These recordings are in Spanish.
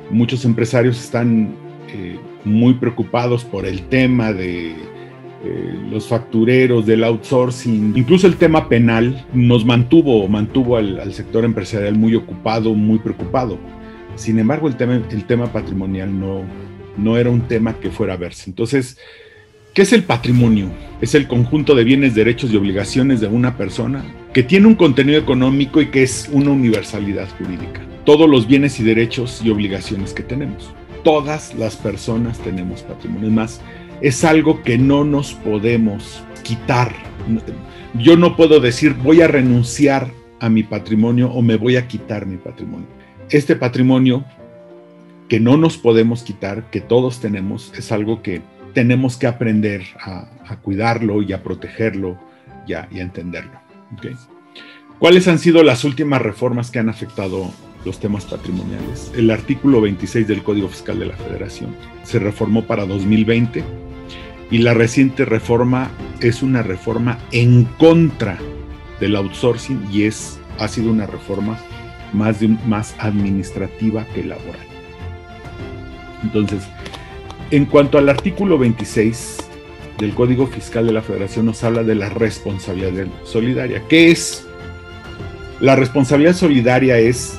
Muchos empresarios están muy preocupados por el tema de los factureros, del outsourcing. Incluso el tema penal nos mantuvo al sector empresarial muy ocupado, muy preocupado. Sin embargo, el tema patrimonial no era un tema que fuera a verse. Entonces, ¿qué es el patrimonio? Es el conjunto de bienes, derechos y obligaciones de una persona que tiene un contenido económico y que es una universalidad jurídica. Todos los bienes y derechos y obligaciones que tenemos. Todas las personas tenemos patrimonio. Es más, es algo que no nos podemos quitar. Yo no puedo decir voy a renunciar a mi patrimonio o me voy a quitar mi patrimonio. Este patrimonio que no nos podemos quitar, que todos tenemos, es algo que tenemos que aprender a cuidarlo y a protegerlo y a entenderlo. ¿Okay? ¿Cuáles han sido las últimas reformas que han afectado los temas patrimoniales? El artículo 26 del Código Fiscal de la Federación se reformó para 2020 y la reciente reforma es una reforma en contra del outsourcing y ha sido una reforma más administrativa que laboral. Entonces, en cuanto al artículo 26 del Código Fiscal de la Federación, nos habla de la responsabilidad solidaria. ¿Qué es? La responsabilidad solidaria es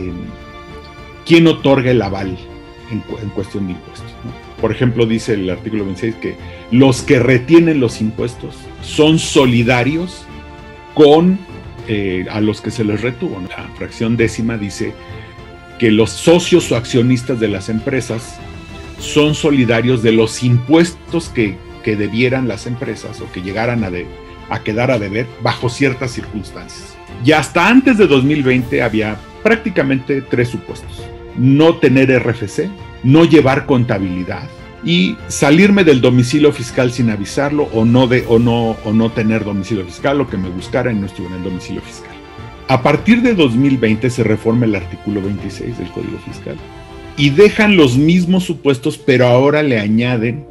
quién otorga el aval en cuestión de impuestos, ¿no? Por ejemplo, dice el artículo 26 que los que retienen los impuestos son solidarios con a los que se les retuvo. La fracción 10ª dice que los socios o accionistas de las empresas son solidarios de los impuestos que debieran las empresas o que llegaran a quedar a deber bajo ciertas circunstancias. Y hasta antes de 2020 había prácticamente 3 supuestos: no tener RFC, no llevar contabilidad y salirme del domicilio fiscal sin avisarlo o no tener domicilio fiscal, o que me buscara y no estuviera en el domicilio fiscal. A partir de 2020 se reforma el artículo 26 del Código Fiscal y dejan los mismos supuestos, pero ahora le añaden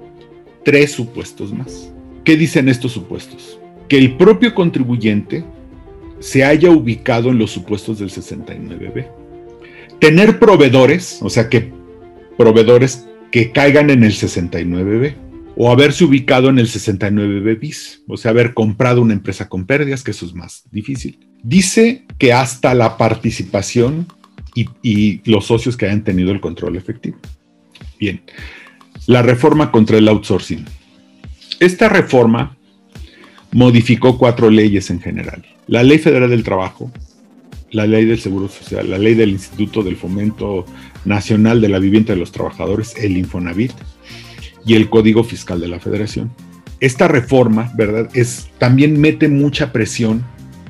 3 supuestos más. ¿Qué dicen estos supuestos? Que el propio contribuyente se haya ubicado en los supuestos del 69B. Tener proveedores, o sea, que proveedores que caigan en el 69B, o haberse ubicado en el 69B bis, o sea, haber comprado una empresa con pérdidas, que eso es más difícil. Dice que hasta la participación y los socios que hayan tenido el control efectivo. Bien, la reforma contra el outsourcing. Esta reforma modificó 4 leyes en general: la Ley Federal del Trabajo, la Ley del Seguro Social, la Ley del Instituto del Fomento Nacional de la Vivienda de los Trabajadores, el Infonavit, y el Código Fiscal de la Federación. Esta reforma, ¿verdad?, también mete mucha presión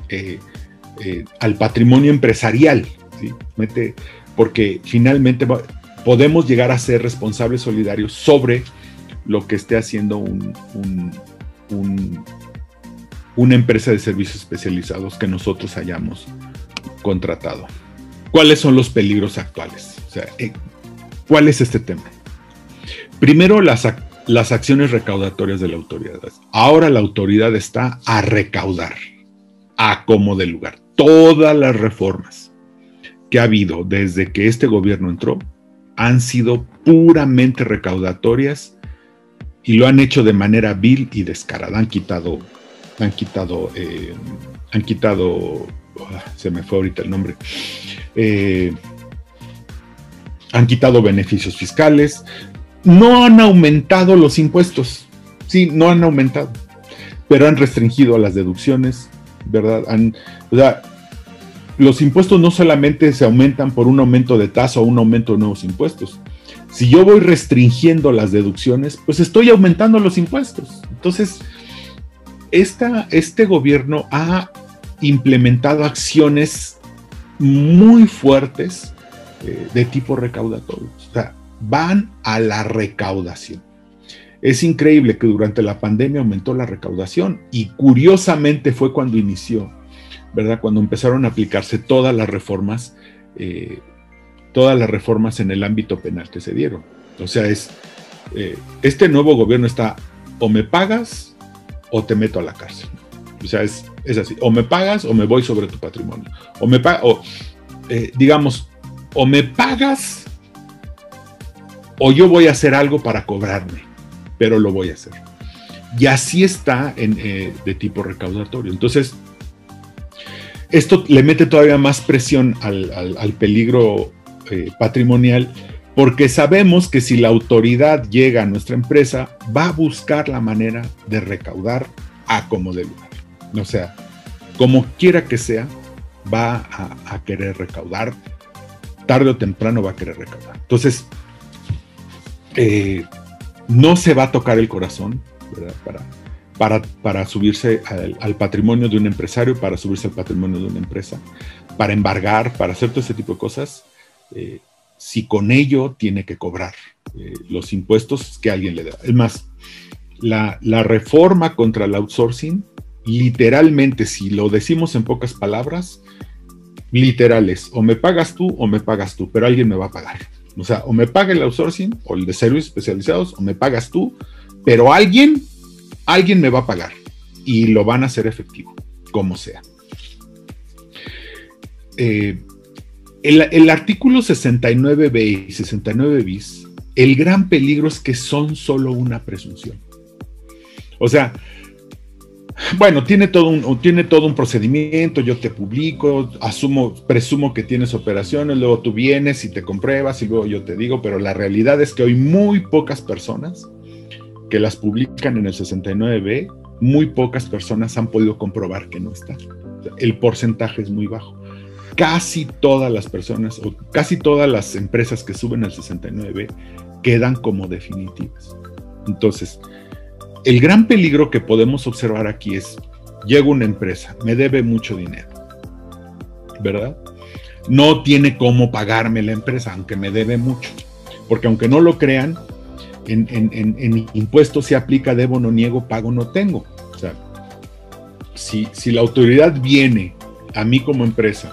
al patrimonio empresarial, ¿sí? Porque finalmente podemos llegar a ser responsables solidarios sobre lo que esté haciendo una empresa de servicios especializados que nosotros hayamos contratado. ¿Cuáles son los peligros actuales? O sea, ¿cuál es este tema? Primero, las acciones recaudatorias de la autoridad. Ahora la autoridad está a recaudar, a como de lugar. Todas las reformas que ha habido desde que este gobierno entró han sido puramente recaudatorias y lo han hecho de manera vil y descarada. Han quitado, se me fue ahorita el nombre, han quitado beneficios fiscales, no han aumentado los impuestos, sí, no han aumentado, pero han restringido las deducciones, ¿verdad? Los impuestos no solamente se aumentan por un aumento de tasa o un aumento de nuevos impuestos. Si yo voy restringiendo las deducciones, pues estoy aumentando los impuestos. Entonces, este gobierno ha implementado acciones muy fuertes de tipo recaudatorio. O sea, van a la recaudación. Es increíble que durante la pandemia aumentó la recaudación y curiosamente fue cuando inició, ¿verdad?, cuando empezaron a aplicarse todas las reformas en el ámbito penal que se dieron. O sea, este nuevo gobierno está: o me pagas o te meto a la cárcel. O sea, es así: o me pagas o me voy sobre tu patrimonio. O me pagas o yo voy a hacer algo para cobrarme, pero lo voy a hacer. Y así está de tipo recaudatorio. Entonces, esto le mete todavía más presión al peligro patrimonial, porque sabemos que si la autoridad llega a nuestra empresa, va a buscar la manera de recaudar a como de lugar. O sea, como quiera que sea, va a querer recaudar, tarde o temprano va a querer recaudar. Entonces, no se va a tocar el corazón, ¿verdad? Para subirse al patrimonio de un empresario, para subirse al patrimonio de una empresa, para embargar, para hacer todo ese tipo de cosas, si con ello tiene que cobrar los impuestos que alguien le da. Es más, la reforma contra el outsourcing, literalmente, si lo decimos en pocas palabras, literal es, o me pagas tú, pero alguien me va a pagar. O sea, o me paga el outsourcing, o el de servicios especializados, o me pagas tú, pero alguien me va a pagar, y lo van a hacer efectivo, como sea. El artículo 69b y 69 bis, el gran peligro es que son solo una presunción. O sea, bueno, tiene todo un procedimiento, yo te publico, presumo que tienes operaciones, luego tú vienes y te compruebas y luego yo te digo, pero la realidad es que hoy muy pocas personas que las publican en el 69b, muy pocas personas han podido comprobar que no está. O sea, el porcentaje es muy bajo. Casi todas las personas o casi todas las empresas que suben al 69b quedan como definitivas. Entonces, el gran peligro que podemos observar aquí es, llega una empresa, me debe mucho dinero, ¿verdad? No tiene cómo pagarme la empresa, aunque me debe mucho, porque aunque no lo crean, en impuestos se aplica debo, no niego, pago, no tengo. O sea, si la autoridad viene a mí como empresa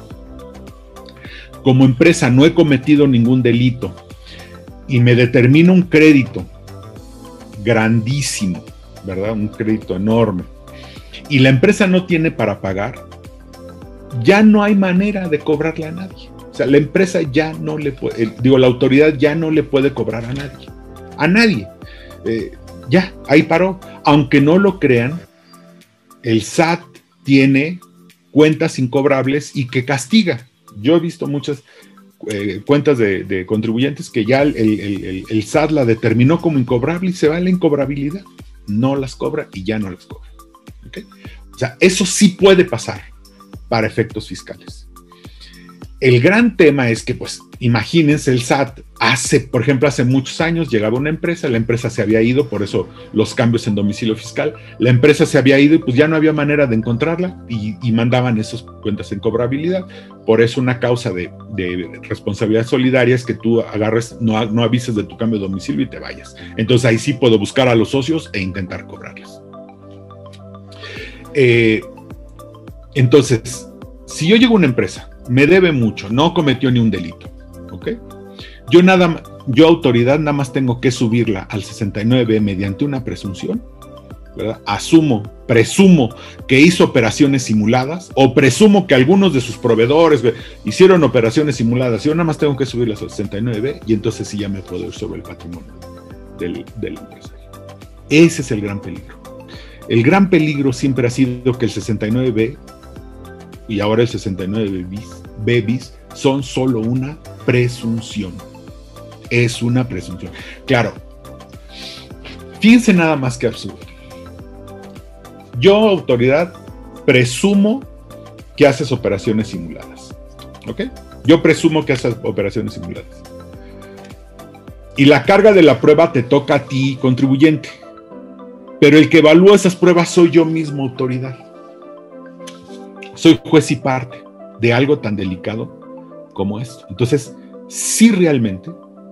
no he cometido ningún delito y me determina un crédito grandísimo, ¿verdad? Un crédito enorme, y la empresa no tiene para pagar, ya no hay manera de cobrarle a nadie. O sea, la empresa ya no le puede, la autoridad ya no le puede cobrar a nadie. A nadie. Ya, ahí paró. Aunque no lo crean, el SAT tiene cuentas incobrables y que castiga. Yo he visto muchas cuentas de contribuyentes que ya el SAT la determinó como incobrable y se va a la incobrabilidad. No las cobra y ya no las cobra. ¿Okay? O sea, eso sí puede pasar para efectos fiscales. El gran tema es que, pues, imagínense, el SAT por ejemplo, hace muchos años llegaba una empresa, la empresa se había ido, por eso los cambios en domicilio fiscal, la empresa se había ido y pues ya no había manera de encontrarla y mandaban esas cuentas en cobrabilidad. Por eso una causa de responsabilidad solidaria es que tú agarres, no avises de tu cambio de domicilio y te vayas. Entonces ahí sí puedo buscar a los socios e intentar cobrarles. Entonces, si yo llego a una empresa, me debe mucho, no cometió ni un delito, ¿ok? Yo autoridad nada más tengo que subirla al 69 mediante una presunción, ¿verdad? Presumo que hizo operaciones simuladas, o presumo que algunos de sus proveedores hicieron operaciones simuladas. Yo nada más tengo que subirlas al 69 y entonces sí ya me puedo ir sobre el patrimonio del empresario. Ese es el gran peligro. El gran peligro siempre ha sido que el 69B y ahora el 69B bis son solo una presunción. Es una presunción. Claro, fíjense nada más que absurdo. Yo, autoridad, presumo que haces operaciones simuladas. ¿Ok? Yo presumo que haces operaciones simuladas. Y la carga de la prueba te toca a ti, contribuyente. Pero el que evalúa esas pruebas soy yo mismo, autoridad. Soy juez y parte de algo tan delicado como esto. Entonces, sí realmente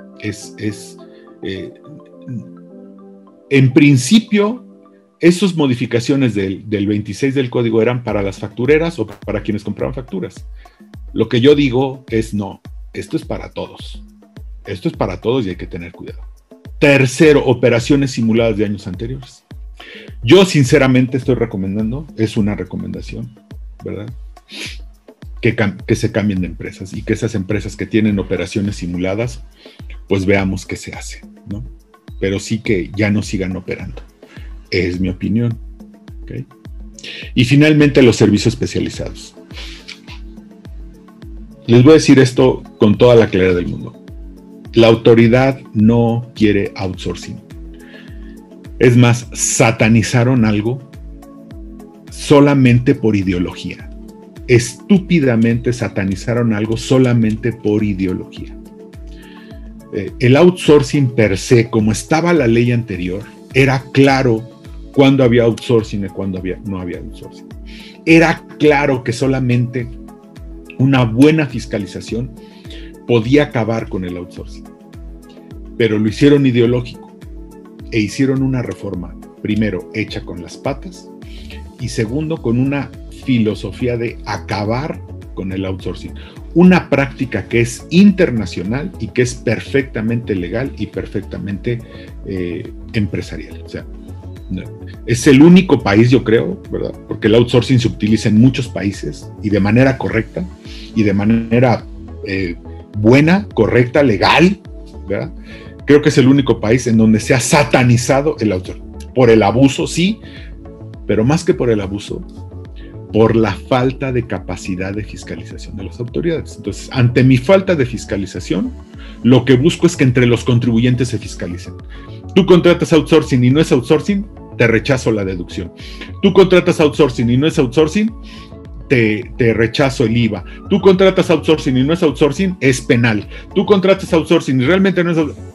en principio, esas modificaciones del 26 del código eran para las factureras o para quienes compraban facturas. Lo que yo digo es no, esto es para todos. Esto es para todos y hay que tener cuidado. Tercero, operaciones simuladas de años anteriores. Yo sinceramente estoy recomendando, es una recomendación, ¿verdad? que se cambien de empresas y que esas empresas que tienen operaciones simuladas, pues veamos qué se hace, ¿no? Pero sí que ya no sigan operando. Es mi opinión. ¿Okay? Y finalmente los servicios especializados. Les voy a decir esto con toda la claridad del mundo. La autoridad no quiere outsourcing. Es más, satanizaron algo solamente por ideología. Estúpidamente satanizaron algo solamente por ideología. El outsourcing per se, como estaba la ley anterior, era claro cuándo había outsourcing y cuándo no había outsourcing. Era claro que solamente una buena fiscalización podía acabar con el outsourcing. Pero lo hicieron ideológico e hicieron una reforma, primero, hecha con las patas y segundo, con una filosofía de acabar con el outsourcing. Una práctica que es internacional y que es perfectamente legal y perfectamente empresarial. O sea, es el único país, yo creo, ¿verdad? Porque el outsourcing se utiliza en muchos países y de manera correcta y de manera buena, correcta, legal, ¿verdad? Creo que es el único país en donde se ha satanizado el outsourcing. Por el abuso, sí, pero más que por el abuso, por la falta de capacidad de fiscalización de las autoridades. Entonces, ante mi falta de fiscalización, lo que busco es que entre los contribuyentes se fiscalicen. Tú contratas outsourcing y no es outsourcing, te rechazo la deducción. Tú contratas outsourcing y no es outsourcing, te rechazo el IVA. Tú contratas outsourcing y no es outsourcing, es penal. Tú contratas outsourcing y realmente no es outsourcing.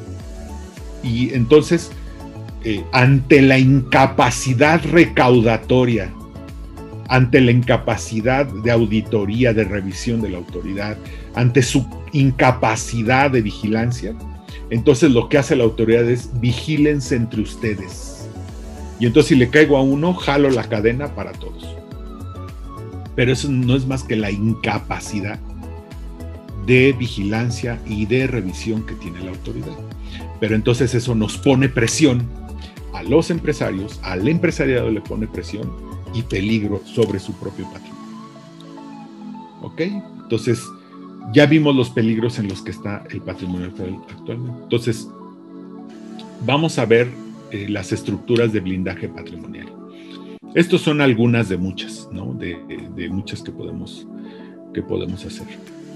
Y entonces, ante la incapacidad recaudatoria, ante la incapacidad de auditoría, de revisión de la autoridad, ante su incapacidad de vigilancia, entonces lo que hace la autoridad es vigílense entre ustedes. Y entonces si le caigo a uno, jalo la cadena para todos. Pero eso no es más que la incapacidad de vigilancia y de revisión que tiene la autoridad. Pero entonces eso nos pone presión a los empresarios, al empresariado le pone presión y peligro sobre su propio patrimonio. ¿Ok? Entonces, ya vimos los peligros en los que está el patrimonio actualmente. Entonces, vamos a ver las estructuras de blindaje patrimonial. Estas son algunas de muchas, ¿no? De muchas que podemos hacer.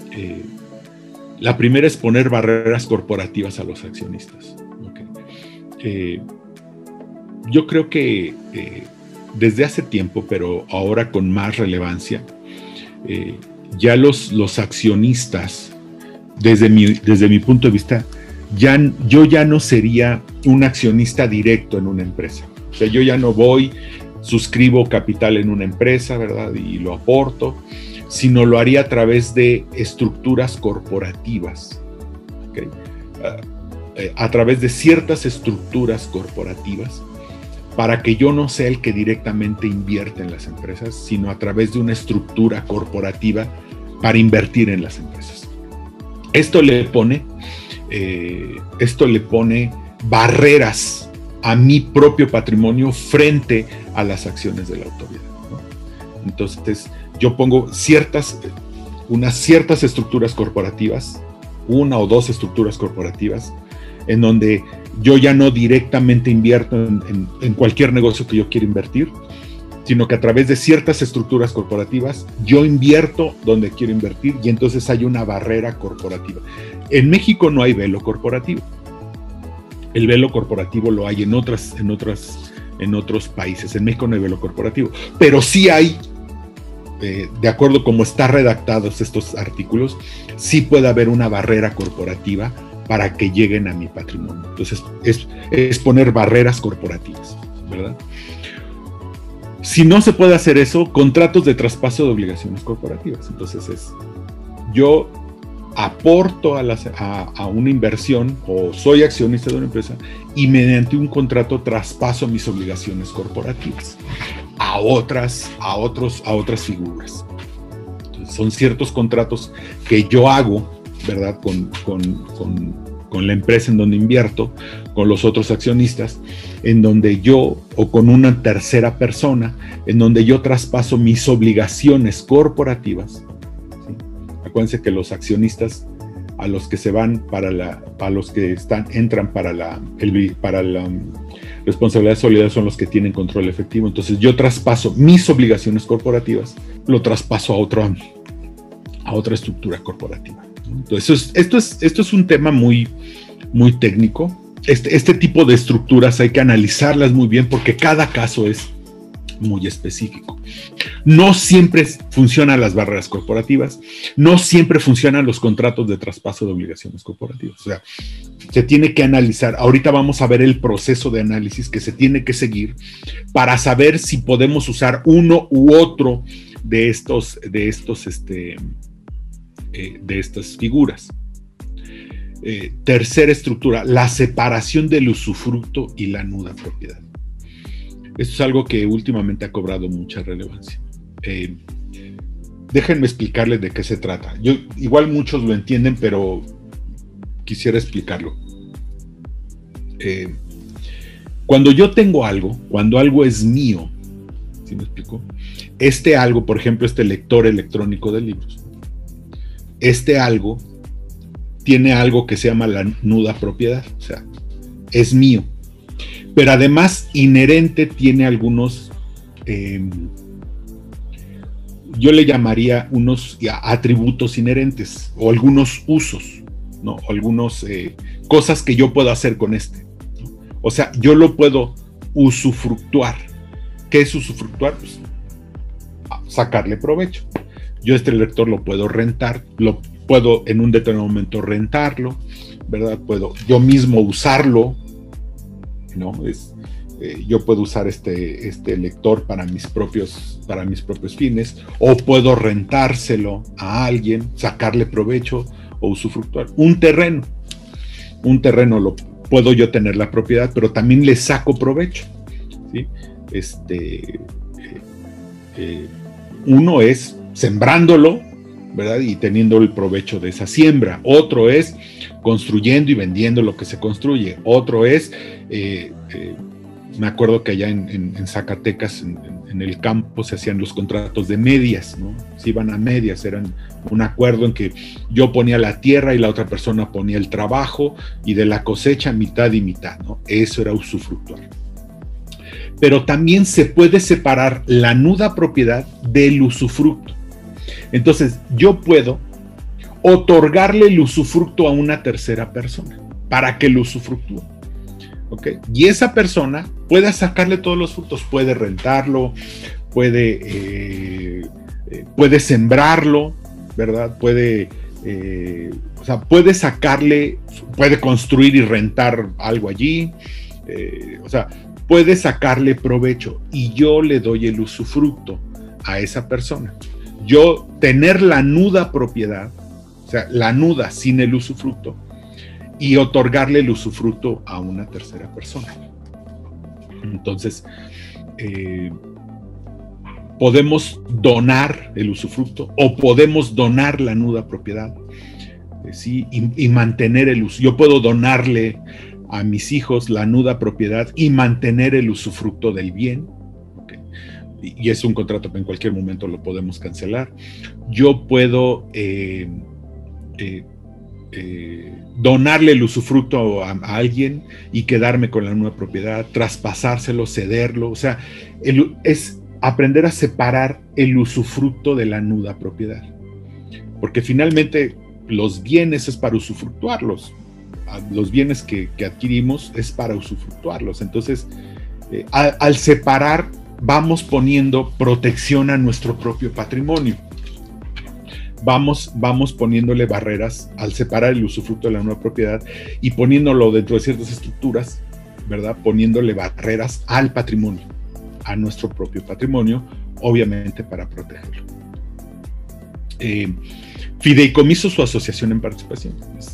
La primera es poner barreras corporativas a los accionistas. ¿Okay? Yo creo que desde hace tiempo, pero ahora con más relevancia, ya los accionistas, desde mi punto de vista, yo ya no sería un accionista directo en una empresa. O sea, yo ya no voy, suscribo capital en una empresa, ¿verdad? Y lo aporto, sino lo haría a través de estructuras corporativas. ¿Okay? A través de ciertas estructuras corporativas, para que yo no sea el que directamente invierte en las empresas, sino a través de una estructura corporativa para invertir en las empresas. Esto le pone barreras a mi propio patrimonio frente a las acciones de la autoridad, ¿no? Entonces, yo pongo unas ciertas estructuras corporativas, una o dos estructuras corporativas, en donde yo ya no directamente invierto en cualquier negocio que yo quiera invertir, sino que a través de ciertas estructuras corporativas yo invierto donde quiero invertir y entonces hay una barrera corporativa. En México no hay velo corporativo. El velo corporativo lo hay en otros países. En México no hay velo corporativo, pero sí hay, de acuerdo como están redactados estos artículos, sí puede haber una barrera corporativa para que lleguen a mi patrimonio. Entonces, es poner barreras corporativas, ¿verdad? Si no se puede hacer eso, contratos de traspaso de obligaciones corporativas. Entonces, yo aporto a una inversión o soy accionista de una empresa y mediante un contrato traspaso mis obligaciones corporativas a otras figuras. Entonces, son ciertos contratos que yo hago, ¿verdad? Con la empresa en donde invierto, con los otros accionistas, en donde yo, o con una tercera persona, en donde yo traspaso mis obligaciones corporativas Acuérdense que los accionistas a los que se van a los que entran para la responsabilidad solidaria son los que tienen control efectivo. Entonces yo traspaso mis obligaciones corporativas, lo traspaso a otra estructura corporativa. Entonces esto es un tema muy, muy técnico. Este tipo de estructuras hay que analizarlas muy bien porque cada caso es muy específico. No siempre funcionan las barreras corporativas, no siempre funcionan los contratos de traspaso de obligaciones corporativas. O sea, se tiene que analizar. Ahorita vamos a ver el proceso de análisis que se tiene que seguir para saber si podemos usar uno u otro de estas figuras. Tercera estructura, la separación del usufructo y la nuda propiedad. Esto es algo que últimamente ha cobrado mucha relevancia. Déjenme explicarles de qué se trata. Igual muchos lo entienden, pero quisiera explicarlo. Cuando yo tengo algo, cuando algo es mío, ¿sí me explico? Este algo, por ejemplo, este lector electrónico de libros, este algo tiene algo que se llama la nuda propiedad, o sea, es mío. Pero además inherente tiene algunos, yo le llamaría unos atributos inherentes o algunos usos, ¿no? Algunos cosas que yo puedo hacer con este, ¿no? O sea, yo lo puedo usufructuar. ¿Qué es usufructuar? Pues, sacarle provecho. Yo este lector lo puedo rentar, lo puedo en un determinado momento rentarlo, ¿verdad? Puedo yo mismo usarlo, ¿no? Yo puedo usar este lector para mis propios fines, o puedo rentárselo a alguien, sacarle provecho o usufructuar. Un terreno lo puedo yo tener la propiedad, pero también le saco provecho, ¿sí? Uno es sembrándolo, ¿verdad? Y teniendo el provecho de esa siembra. Otro es construyendo y vendiendo lo que se construye. Otro es, me acuerdo que allá en Zacatecas, en el campo, se hacían los contratos de medias, ¿no? Se iban a medias, eran un acuerdo en que yo ponía la tierra y la otra persona ponía el trabajo, y de la cosecha mitad y mitad, ¿no? Eso era usufructuar. Pero también se puede separar la nuda propiedad del usufructo. Entonces, yo puedo otorgarle el usufructo a una tercera persona para que lo usufructúe, ¿ok? Y esa persona puede sacarle todos los frutos, puede rentarlo, puede sembrarlo, ¿verdad? Puede sacarle, puede construir y rentar algo allí, puede sacarle provecho, y yo le doy el usufructo a esa persona. Yo tener la nuda propiedad, o sea, la nuda sin el usufructo, y otorgarle el usufructo a una tercera persona. Entonces, podemos donar el usufructo o podemos donar la nuda propiedad, ¿sí? Y mantener el uso. Yo puedo donarle a mis hijos la nuda propiedad y mantener el usufructo del bien. Y es un contrato que en cualquier momento lo podemos cancelar. Yo puedo donarle el usufructo a alguien y quedarme con la nueva propiedad, traspasárselo, cederlo. O sea, es aprender a separar el usufructo de la nuda propiedad. Porque finalmente los bienes es para usufructuarlos. Los bienes que adquirimos es para usufructuarlos. Entonces, al separar, vamos poniendo protección a nuestro propio patrimonio. Vamos poniéndole barreras al separar el usufructo de la nueva propiedad y poniéndolo dentro de ciertas estructuras, ¿verdad? Poniéndole barreras al patrimonio, a nuestro propio patrimonio, obviamente para protegerlo. Fideicomisos o asociación en participación.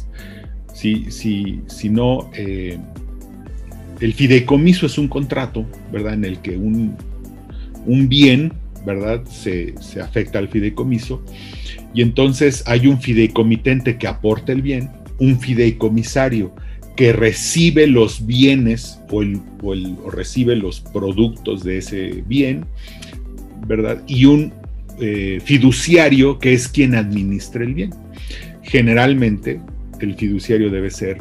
Si no, el fideicomiso es un contrato, ¿verdad? En el que un bien, ¿verdad? Se afecta al fideicomiso, y entonces hay un fideicomitente que aporta el bien, un fideicomisario que recibe los bienes o recibe los productos de ese bien, ¿verdad? Y un fiduciario que es quien administra el bien. Generalmente el fiduciario debe ser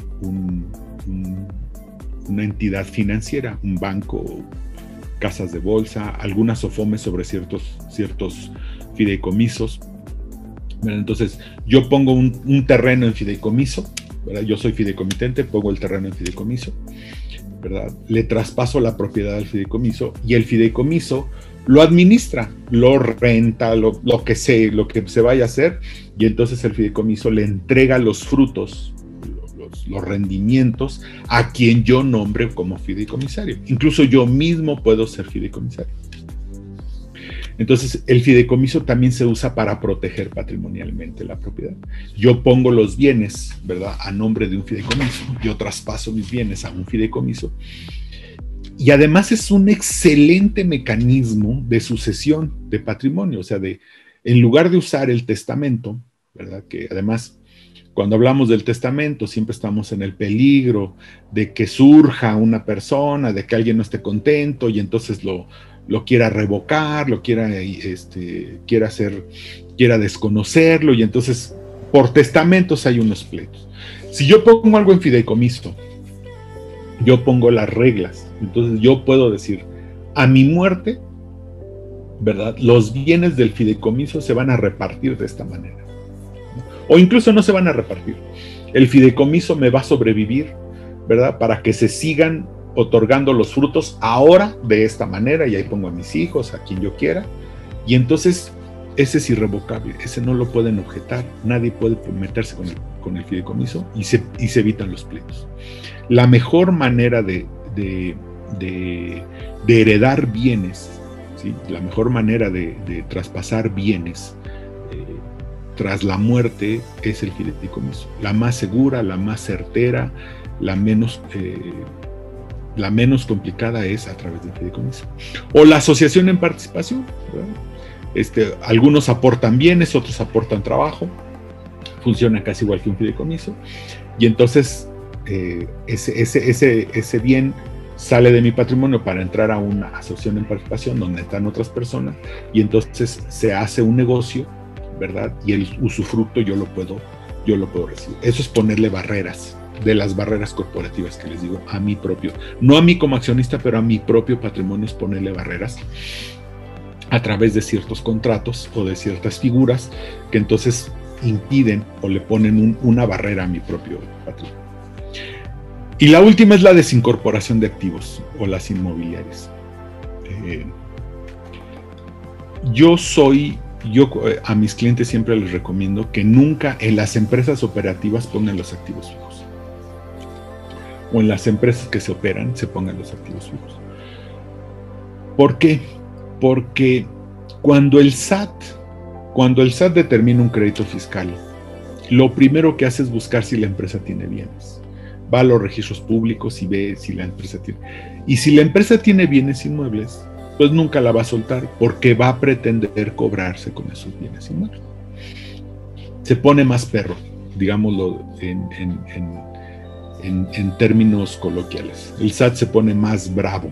una entidad financiera, un banco, casas de bolsa, algunas SOFOMES sobre ciertos fideicomisos, ¿verdad? Entonces yo pongo un terreno en fideicomiso, ¿verdad? Yo soy fideicomitente, pongo el terreno en fideicomiso, ¿verdad? Le traspaso la propiedad al fideicomiso y el fideicomiso lo administra, lo renta, lo que se vaya a hacer, y entonces el fideicomiso le entrega los frutos, los rendimientos a quien yo nombre como fideicomisario. Incluso yo mismo puedo ser fideicomisario. Entonces el fideicomiso también se usa para proteger patrimonialmente la propiedad. Yo pongo los bienes, ¿verdad?, a nombre de un fideicomiso, yo traspaso mis bienes a un fideicomiso, y además es un excelente mecanismo de sucesión de patrimonio. O sea, en lugar de usar el testamento, ¿verdad?, que además cuando hablamos del testamento siempre estamos en el peligro de que surja una persona, de que alguien no esté contento y entonces lo quiera revocar, quiera desconocerlo, y entonces por testamentos hay unos pleitos. Si yo pongo algo en fideicomiso, yo pongo las reglas. Entonces yo puedo decir, a mi muerte, ¿verdad?, los bienes del fideicomiso se van a repartir de esta manera. O incluso no se van a repartir. El fideicomiso me va a sobrevivir, ¿verdad?, para que se sigan otorgando los frutos ahora de esta manera, y ahí pongo a mis hijos, a quien yo quiera, y entonces ese es irrevocable, ese no lo pueden objetar, nadie puede meterse con el fideicomiso, y se evitan los pleitos. La mejor manera de heredar bienes, ¿sí?, la mejor manera de traspasar bienes tras la muerte es el fideicomiso. La más segura, la más certera, la menos complicada es a través del fideicomiso. O la asociación en participación, ¿verdad? Algunos aportan bienes, otros aportan trabajo, funciona casi igual que un fideicomiso, y entonces ese bien sale de mi patrimonio para entrar a una asociación en participación donde están otras personas, y entonces se hace un negocio, ¿verdad? Y el usufructo yo lo puedo recibir. Eso es ponerle barreras, de las barreras corporativas que les digo, a mi propio, no a mí como accionista, pero a mi propio patrimonio, es ponerle barreras a través de ciertos contratos o de ciertas figuras que entonces impiden o le ponen una barrera a mi propio patrimonio. Y la última es la desincorporación de activos o las inmobiliarias. Yo a mis clientes siempre les recomiendo que nunca en las empresas operativas pongan los activos fijos, o en las empresas que se operan se pongan los activos fijos. ¿Por qué? Porque cuando el SAT determina un crédito fiscal, lo primero que hace es buscar si la empresa tiene bienes. Va a los registros públicos y ve si la empresa tiene. Y si la empresa tiene bienes inmuebles, pues nunca la va a soltar, porque va a pretender cobrarse con esos bienes inmuebles. Se pone más perro, digámoslo en términos coloquiales. El SAT se pone más bravo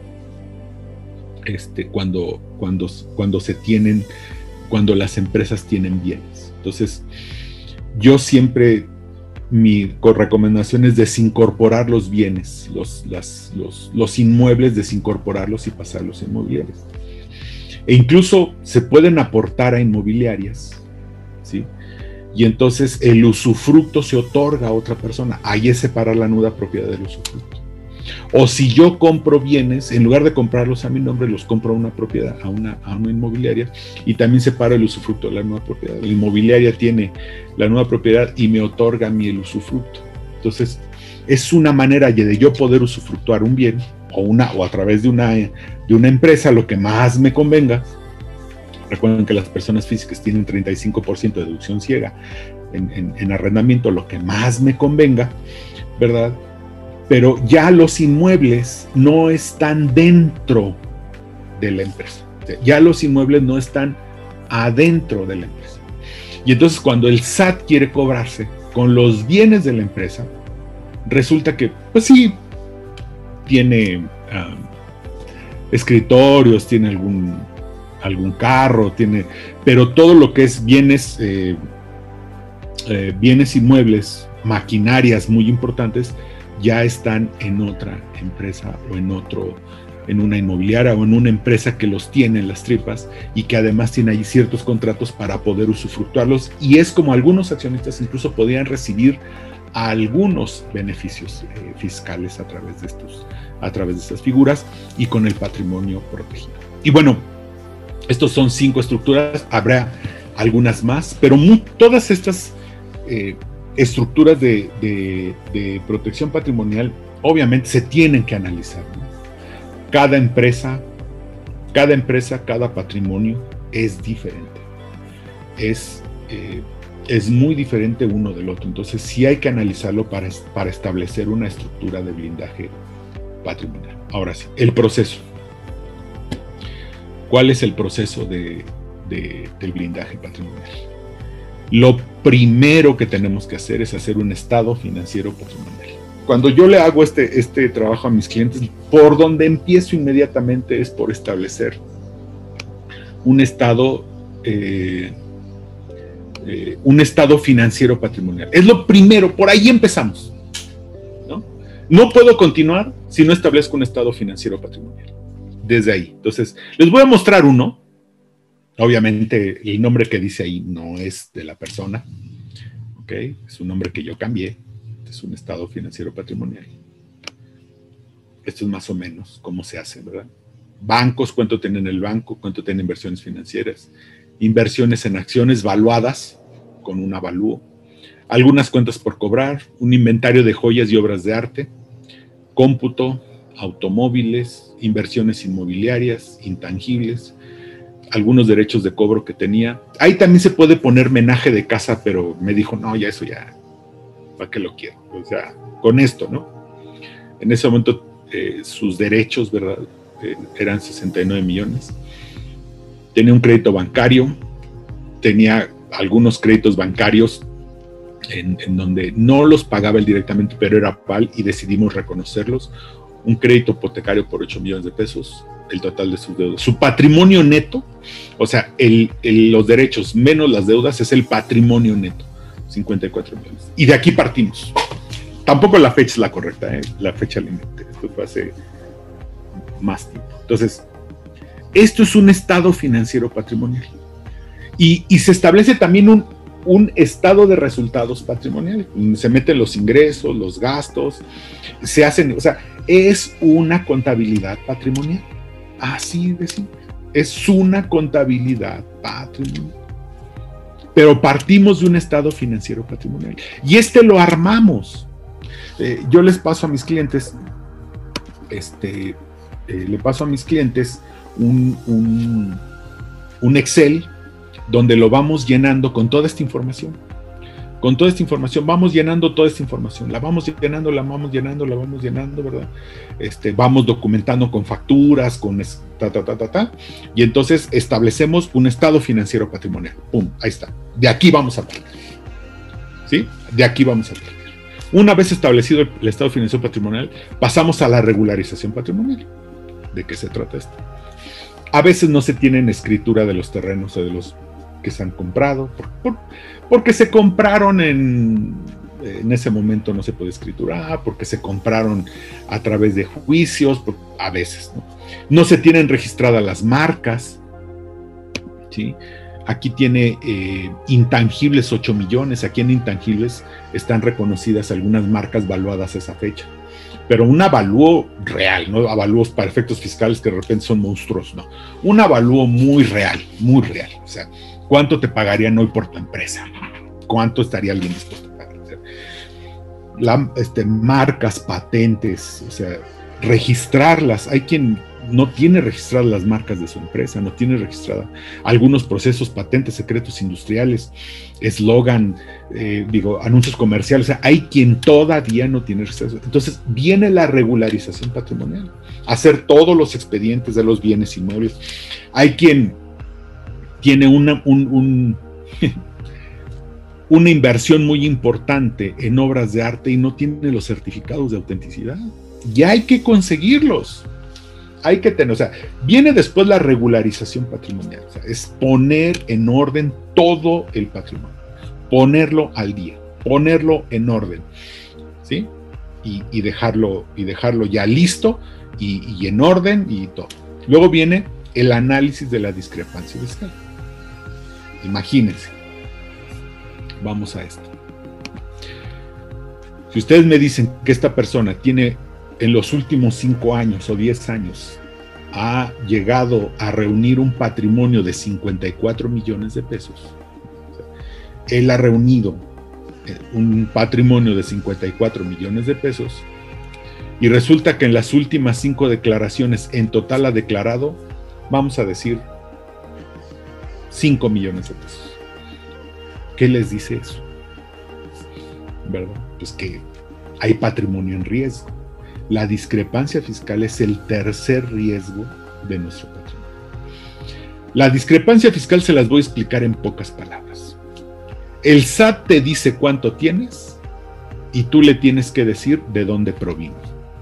cuando las empresas tienen bienes. Entonces, yo siempre, mi recomendación es desincorporar los bienes, los inmuebles, desincorporarlos y pasarlos a inmobiliarias. E incluso se pueden aportar a inmobiliarias, ¿sí? Y entonces el usufructo se otorga a otra persona. Ahí es separar la nuda propiedad del usufructo. O si yo compro bienes, en lugar de comprarlos a mi nombre, los compro a una propiedad, a una inmobiliaria, y también separo el usufructo de la nueva propiedad. La inmobiliaria tiene la nueva propiedad y me otorga a mí el usufructo. Entonces, es una manera de yo poder usufructuar un bien, o a través de una empresa, lo que más me convenga. Recuerden que las personas físicas tienen 35% de deducción ciega en arrendamiento, lo que más me convenga, ¿verdad? Pero ya los inmuebles no están dentro de la empresa. Ya los inmuebles no están adentro de la empresa. Y entonces cuando el SAT quiere cobrarse con los bienes de la empresa, resulta que, pues sí, tiene escritorios, tiene algún carro, pero todo lo que es bienes, bienes inmuebles, maquinarias muy importantes, ya están en otra empresa o en una inmobiliaria o en una empresa que los tiene en las tripas y que además tiene ahí ciertos contratos para poder usufructuarlos, y es como algunos accionistas incluso podían recibir algunos beneficios fiscales a través de estas figuras y con el patrimonio protegido. Y bueno, estos son 5 estructuras, habrá algunas más, pero todas estas estructuras de protección patrimonial obviamente se tienen que analizar, ¿no? Cada empresa, cada patrimonio es diferente, es muy diferente uno del otro, entonces sí hay que analizarlo para establecer una estructura de blindaje patrimonial. Ahora sí, el proceso. ¿Cuál es el proceso del blindaje patrimonial? Lo primero que tenemos que hacer es hacer un estado financiero patrimonial. Cuando yo le hago este trabajo a mis clientes, por donde empiezo inmediatamente es por establecer un estado financiero patrimonial. Es lo primero, por ahí empezamos, ¿no? No puedo continuar si no establezco un estado financiero patrimonial. Desde ahí. Entonces, les voy a mostrar uno. Obviamente, el nombre que dice ahí no es de la persona. ¿Ok? Es un nombre que yo cambié. Es un estado financiero patrimonial. Esto es más o menos cómo se hace, ¿verdad? Bancos, cuánto tienen el banco, cuánto tienen inversiones financieras, inversiones en acciones valuadas con un avalúo, algunas cuentas por cobrar, un inventario de joyas y obras de arte, cómputo, automóviles, inversiones inmobiliarias, intangibles, algunos derechos de cobro que tenía. Ahí también se puede poner menaje de casa, pero me dijo, no, ya eso ya, ¿para qué lo quiero? O sea, con esto, ¿no? En ese momento sus derechos, ¿verdad? Eran 69 millones. Tenía un crédito bancario, tenía algunos créditos bancarios en donde no los pagaba él directamente, pero era PAL y decidimos reconocerlos. Un crédito hipotecario por 8 millones de pesos, el total de sus deudas. Su patrimonio neto, o sea, los derechos menos las deudas es el patrimonio neto, 54 millones. Y de aquí partimos. Tampoco la fecha es la correcta, la fecha límite. Esto fue hace más tiempo. Entonces, esto es un estado financiero patrimonial. Y se establece también un estado de resultados patrimoniales. Se meten los ingresos, los gastos, se hacen, o sea, es una contabilidad patrimonial. Así de simple. Es una contabilidad patrimonial. Pero partimos de un estado financiero patrimonial. Y lo armamos. Yo les paso a mis clientes, le paso a mis clientes un Excel donde lo vamos llenando con toda esta información. Con toda esta información, vamos llenando toda esta información, la vamos llenando, ¿verdad? Vamos documentando con facturas, con y entonces establecemos un estado financiero patrimonial. ¡Pum! Ahí está. De aquí vamos a partir. ¿Sí? De aquí vamos a partir. Una vez establecido el estado financiero patrimonial, pasamos a la regularización patrimonial. ¿De qué se trata esto? A veces no se tienen escritura de los terrenos o de los que se han comprado, porque se compraron en ese momento no se puede escriturar, porque se compraron a través de juicios, a veces, ¿no? No se tienen registradas las marcas, ¿sí? Aquí tiene intangibles 8 millones, aquí en intangibles están reconocidas algunas marcas valuadas a esa fecha. Pero un avalúo real, no avalúos para efectos fiscales que de repente son monstruosos, no. Un avalúo muy real, o sea, ¿cuánto te pagarían hoy por tu empresa? ¿Cuánto estaría alguien dispuesto a pagar? O sea, marcas, patentes, o sea, registrarlas. Hay quien no tiene registradas las marcas de su empresa, no tiene registrada algunos procesos, patentes, secretos industriales, eslogan, anuncios comerciales. O sea, hay quien todavía no tiene registrado. Entonces viene la regularización patrimonial, hacer todos los expedientes de los bienes inmuebles. Hay quien tiene una inversión muy importante en obras de arte y no tiene los certificados de autenticidad. Ya hay que conseguirlos. hay que tener, o sea, viene después la regularización patrimonial, o sea, es poner en orden todo el patrimonio, ponerlo al día, ponerlo en orden, ¿sí? Y dejarlo ya listo y en orden y todo. Luego viene el análisis de la discrepancia fiscal. Imagínense, vamos a esto. Si ustedes me dicen que esta persona tiene en los últimos 5 años o 10 años ha llegado a reunir un patrimonio de 54 millones de pesos, él ha reunido un patrimonio de 54 millones de pesos y resulta que en las últimas 5 declaraciones en total ha declarado, vamos a decir, 5 millones de pesos. ¿Qué les dice eso? ¿Verdad? Pues que hay patrimonio en riesgo. La discrepancia fiscal es el tercer riesgo de nuestro patrimonio. La discrepancia fiscal se las voy a explicar en pocas palabras. El SAT te dice cuánto tienes y tú le tienes que decir de dónde provino.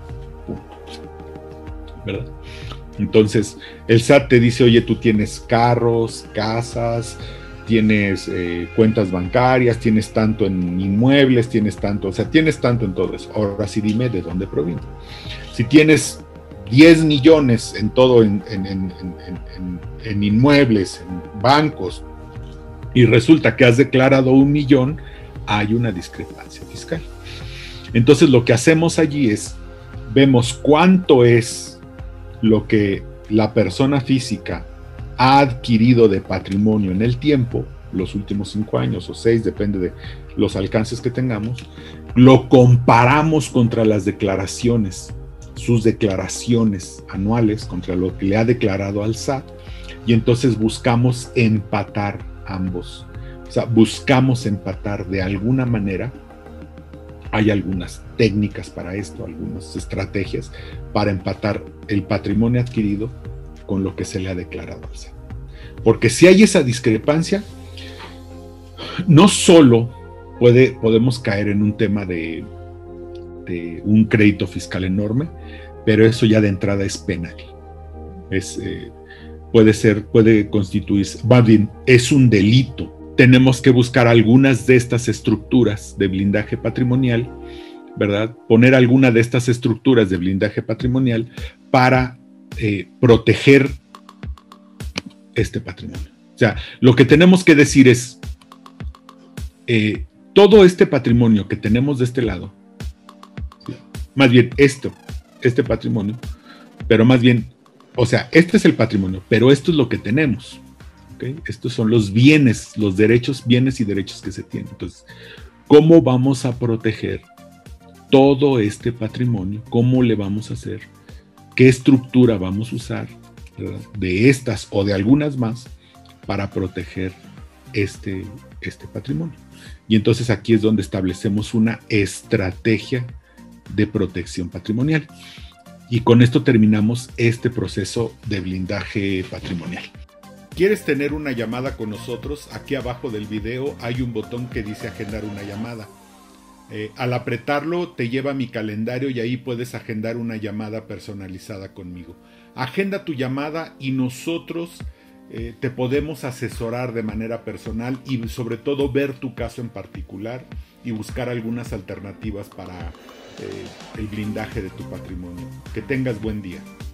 ¿Verdad? Entonces, el SAT te dice, oye, tú tienes carros, casas, tienes cuentas bancarias, tienes tanto en inmuebles, tienes tanto, o sea, tienes tanto en todo eso. Ahora sí dime de dónde provino. Si tienes 10 millones en todo, en inmuebles, en bancos, y resulta que has declarado 1 millón, hay una discrepancia fiscal. Entonces, lo que hacemos allí es, vemos cuánto es lo que la persona física ha adquirido de patrimonio en el tiempo, los últimos 5 años o 6, depende de los alcances que tengamos, lo comparamos contra las declaraciones, sus declaraciones anuales, contra lo que le ha declarado al SAT, y entonces buscamos empatar ambos. O sea, buscamos empatar de alguna manera. Hay algunas técnicas para esto, algunas estrategias para empatar el patrimonio adquirido con lo que se le ha declarado al SAT. Porque si hay esa discrepancia, no solo podemos caer en un tema de un crédito fiscal enorme, pero eso ya de entrada es penal. Puede constituirse, más bien, es un delito. Tenemos que buscar algunas de estas estructuras de blindaje patrimonial, ¿verdad? Poner alguna de estas estructuras de blindaje patrimonial para proteger este patrimonio. O sea, lo que tenemos que decir es, todo este patrimonio que tenemos de este lado, ¿sí? Más bien este patrimonio, pero más bien, o sea, este es el patrimonio, pero esto es lo que tenemos. ¿Okay? Estos son los bienes, los derechos, bienes y derechos que se tienen. Entonces, ¿cómo vamos a proteger todo este patrimonio? ¿Cómo le vamos a hacer? ¿Qué estructura vamos a usar, ¿verdad? De estas o de algunas más para proteger este patrimonio? Y entonces aquí es donde establecemos una estrategia de protección patrimonial. Y con esto terminamos este proceso de blindaje patrimonial. ¿Quieres tener una llamada con nosotros? Aquí abajo del video hay un botón que dice agendar una llamada. Al apretarlo te lleva a mi calendario y ahí puedes agendar una llamada personalizada conmigo. Agenda tu llamada y nosotros te podemos asesorar de manera personal y sobre todo ver tu caso en particular y buscar algunas alternativas para el blindaje de tu patrimonio. Que tengas buen día.